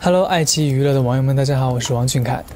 Hello， 爱奇艺娱乐的网友们，大家好，我是王俊凯。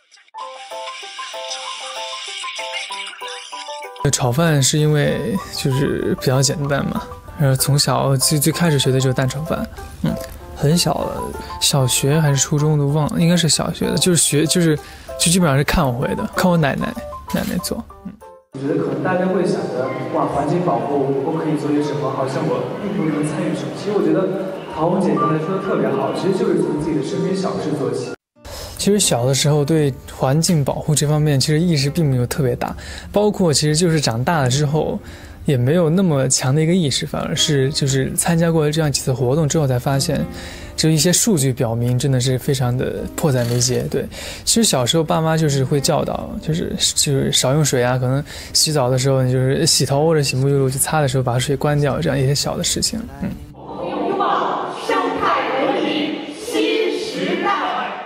炒饭是因为就是比较简单嘛，然后从小最开始学的就是蛋炒饭，很小了，小学还是初中都忘了，应该是小学的，就基本上是看我会的，看我奶奶做。 我觉得可能大家会想着，哇，环境保护我可以做些什么？好像我并不能参与什么。其实我觉得陶虹姐刚才说的特别好，其实就是从自己的身边小事做起。 其实小的时候对环境保护这方面其实意识并没有特别大，包括其实就是长大了之后也没有那么强的一个意识，反而是就是参加过这样几次活动之后才发现，就一些数据表明真的是非常的迫在眉睫。对，其实小时候爸妈就是会教导，就是少用水啊，可能洗澡的时候你就是洗头或者洗沐浴露去擦的时候把水关掉，这样一些小的事情。 拥抱生态文明新时代。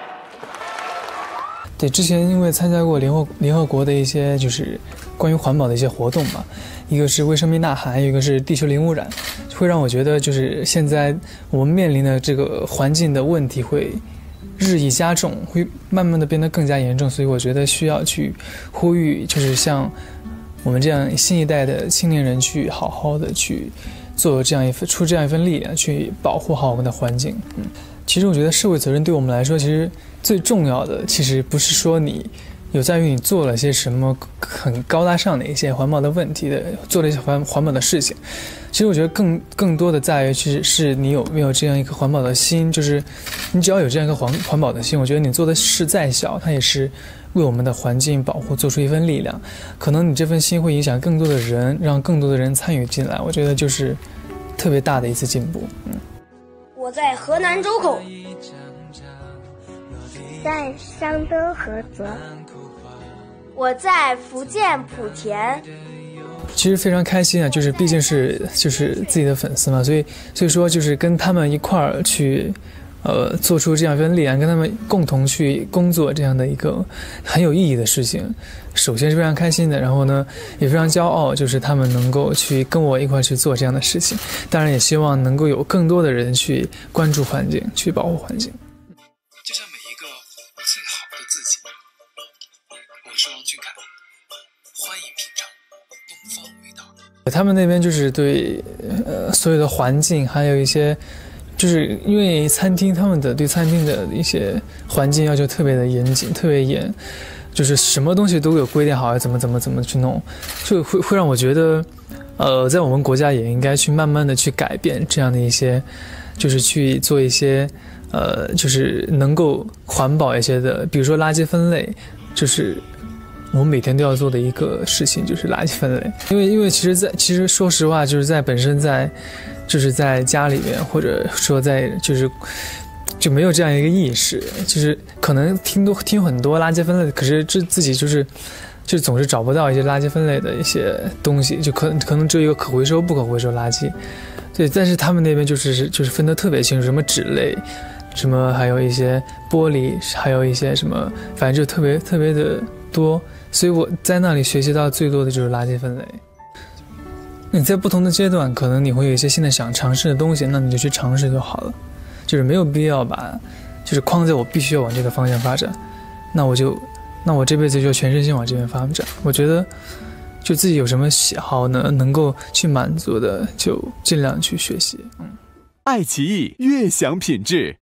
对，之前因为参加过联合国的一些就是关于环保的一些活动嘛，一个是为生命呐喊，一个是地球零污染，会让我觉得就是现在我们面临的这个环境的问题会日益加重，会慢慢的变得更加严重，所以我觉得需要去呼吁，就是像我们这样新一代的青年人去好好的去出这样一份力量，去保护好我们的环境。其实我觉得社会责任对我们来说，其实最重要的其实不是说你有在于你做了些什么很高大上的一些环保的问题的，做了一些环保的事情。其实我觉得更多的在于是你有没有这样一个环保的心，就是你只要有这样一个环保的心，我觉得你做的事再小，它也是为我们的环境保护做出一份力量。可能你这份心会影响更多的人，让更多的人参与进来，我觉得就是特别大的一次进步。 我在河南周口， 在商德菏泽， 我在福建莆田。 其实非常开心啊，就是毕竟是就是自己的粉丝嘛，所以说就是跟他们一块儿去做出这样一份力量，跟他们共同去工作这样的一个很有意义的事情，首先是非常开心的，然后呢也非常骄傲，就是他们能够去跟我一块去做这样的事情，当然也希望能够有更多的人去关注环境，去保护环境。 就像每一个最好的自己。我是王俊凯，欢迎品尝东方味道。 他们那边就是对所有的环境，还有一些就是因为餐厅他们的对餐厅的一些环境要求特别的严谨，特别严，就是什么东西都有规定好，怎么去弄，就会让我觉得在我们国家也应该去慢慢的去改变这样的一些，就是去做一些就是能够环保一些的，比如说垃圾分类，就是我们每天都要做的一个事情，就是垃圾分类。因为其实说实话，就是本身就是在家里面，或者说就没有这样一个意识，就是可能听很多垃圾分类，可是自己就总是找不到一些垃圾分类的一些东西，就可能只有一个可回收不可回收垃圾。对，但是他们那边就是分得特别清楚，什么纸类，什么还有一些玻璃，还有一些什么，反正就特别的多，所以我在那里学习到最多的就是垃圾分类。你在不同的阶段，可能你会有一些新的想尝试的东西，那你就去尝试就好了，就是没有必要就是框在我必须要往这个方向发展，那我这辈子就全身心往这边发展。我觉得就自己有什么喜好呢，能够去满足的，就尽量去学习。 爱奇艺悦享品质。